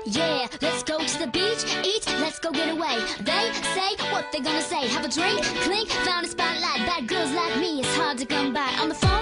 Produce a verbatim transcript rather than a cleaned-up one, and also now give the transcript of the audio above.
Yeah, let's go to the beach, eat, let's go get away. They say what they gonna say. Have a drink, clink, found a spotlight. Bad girls like me, it's hard to come by. On the phone